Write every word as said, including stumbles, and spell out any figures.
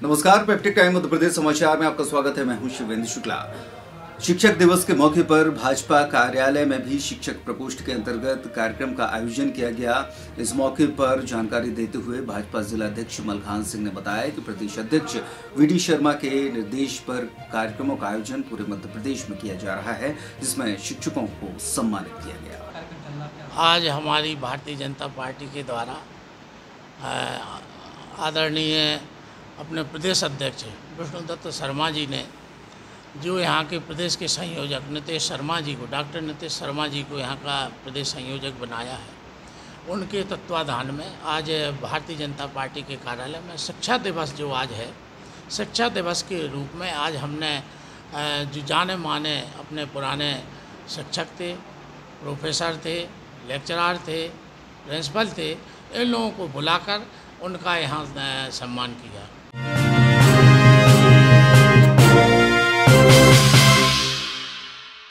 नमस्कार, peptic time Madhya Pradesh समाचार में आपका स्वागत है। मैं हूं शिवेंद्र शुक्ला। शिक्षक दिवस के मौके पर भाजपा कार्यालय में भी शिक्षक प्रकोष्ठ के अंतर्गत कार्यक्रम का आयोजन किया गया। इस मौके पर जानकारी देते हुए भाजपा जिला अध्यक्ष मलखान सिंह ने बताया कि प्रदेश अध्यक्ष वी डी शर्मा के निर्देश पर कार्यक्रमों का आयोजन पूरे मध्य प्रदेश में किया जा रहा है, जिसमें शिक्षकों को सम्मानित किया गया। आज हमारी भारतीय जनता पार्टी के द्वारा आदरणीय अपने प्रदेश अध्यक्ष विष्णुदत्त शर्मा जी ने, जो यहाँ के प्रदेश के संयोजक नितेश शर्मा जी को, डॉक्टर नितेश शर्मा जी को यहाँ का प्रदेश संयोजक बनाया है, उनके तत्वाधान में आज भारतीय जनता पार्टी के कार्यालय में शिक्षा दिवस जो आज है, शिक्षा दिवस के रूप में आज हमने जो जाने माने अपने पुराने शिक्षक थे, प्रोफेसर थे, लेक्चरार थे, प्रिंसिपल थे, इन लोगों को बुलाकर उनका यहाँ सम्मान किया।